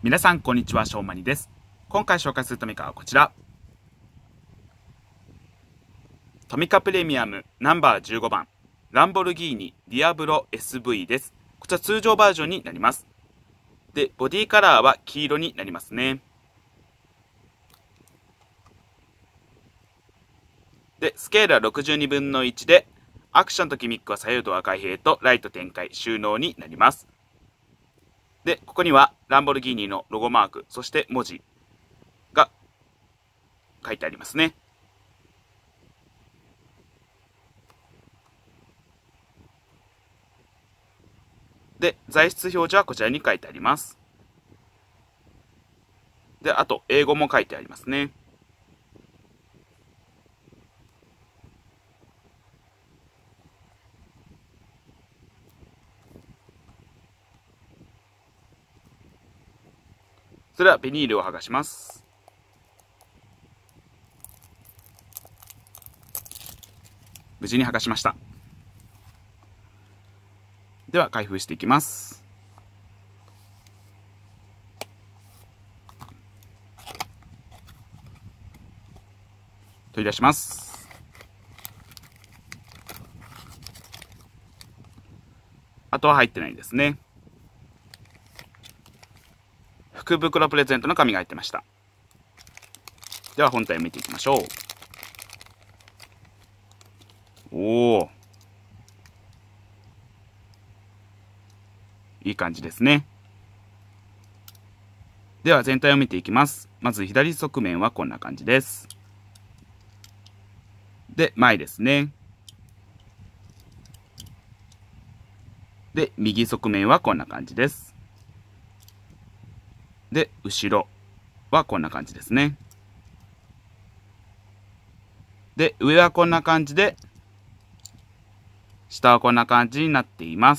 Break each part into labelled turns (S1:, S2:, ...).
S1: 皆さんこんにちは、しょうまにです。今回紹介するトミカはこちら。トミカプレミアムナンバー15番ランボルギーニディアブロ SV です。こちら通常バージョンになります。で、ボディカラーは黄色になりますね。で、スケールは62分の1で、アクションとギミックは左右ドア開閉とライト展開収納になります。で、ここにはランボルギーニのロゴマーク、そして文字が書いてありますね。で、材質表示はこちらに書いてあります。で、あと、英語も書いてありますね。それではビニールを剥がします。無事に剥がしました。では開封していきます。取り出します。あとは入ってないですね。福袋プレゼントの紙が入ってました。では本体を見ていきましょう。おお、いい感じですね。では全体を見ていきます。まず左側面はこんな感じです。で、前ですね。で、右側面はこんな感じです。で、後ろはこんな感じですね。で、上はこんな感じで、下はこんな感じになっています。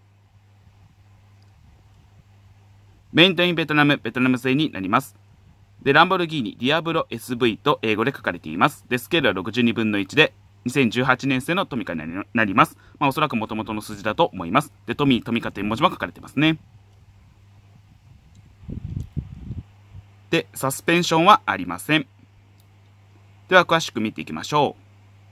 S1: メイントインベトナム製になります。で、ランボルギーニディアブロ SV と英語で書かれています。で、スケールは62分の1で、2018年製のトミカになります。おそらく元々の数字だと思います。で、トミカという文字も書かれてますね。で、サスペンションはありません。では、詳しく見ていきましょう。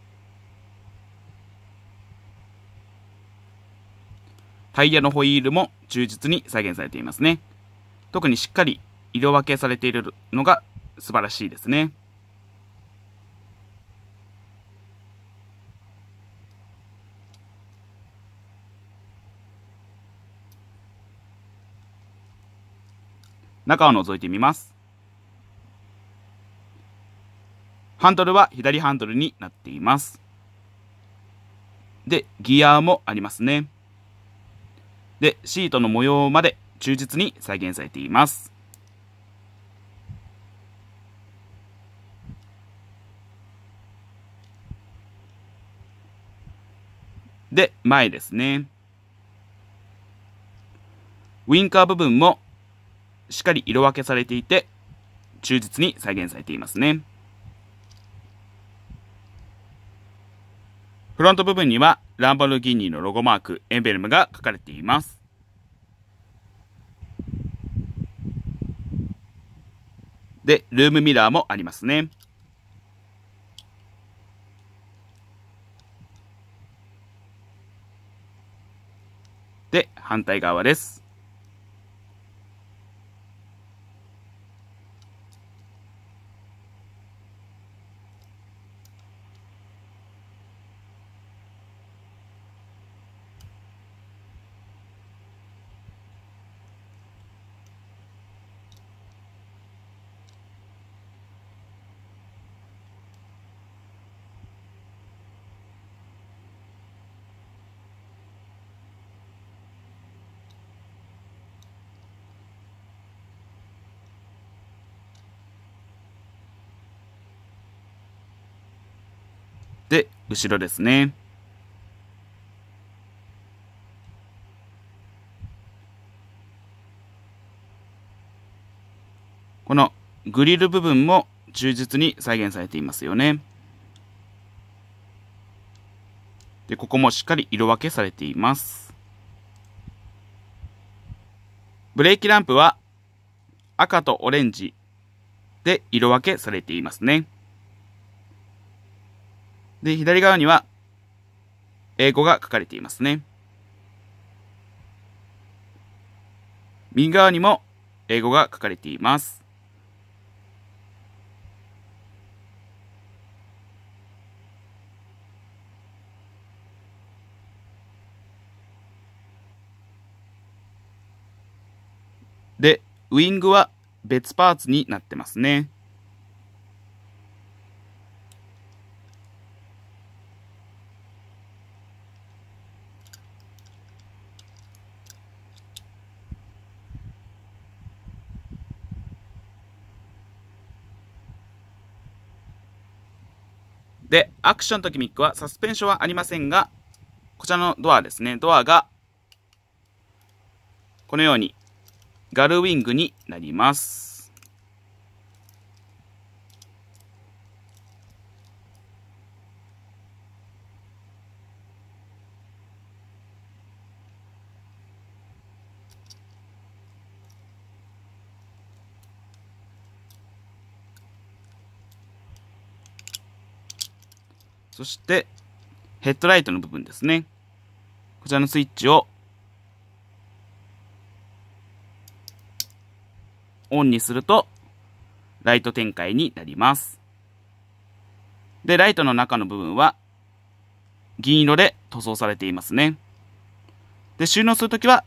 S1: タイヤのホイールも忠実に再現されていますね。特にしっかり色分けされているのが素晴らしいですね。中を覗いてみます。ハンドルは左ハンドルになっています。で、ギアもありますね。で、シートの模様まで忠実に再現されています。で、前ですね。ウインカー部分もしっかり色分けされていて、忠実に再現されていますね。フロント部分にはランボルギーニのロゴマーク、エンブレムが書かれています。で、ルームミラーもありますね。で、反対側です。で、後ろですね。このグリル部分も忠実に再現されていますよね。で、ここもしっかり色分けされています。ブレーキランプは赤とオレンジで色分けされていますね。で、左側には英語が書かれていますね。右側にも英語が書かれています。で、ウイングは別パーツになってますね。で、アクションとギミックはサスペンションはありませんが、こちらのドアですね。ドアが、このように、ガルウィングになります。そして、ヘッドライトの部分ですね。こちらのスイッチをオンにすると、ライト展開になります。で、ライトの中の部分は、銀色で塗装されていますね。で、収納するときは、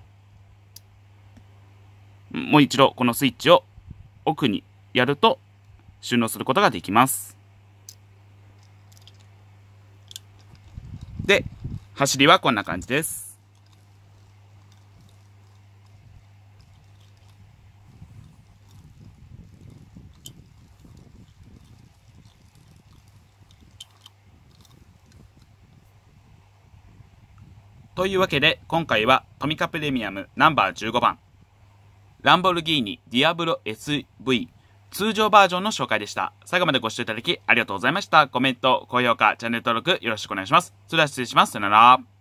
S1: もう一度このスイッチを奥にやると、収納することができます。で、走りはこんな感じです。というわけで、今回はトミカプレミアムナンバー15番、ランボルギーニディアブロ SV 通常バージョンの紹介でした。最後までご視聴いただきありがとうございました。コメント、高評価、チャンネル登録よろしくお願いします。それでは失礼します。さよなら。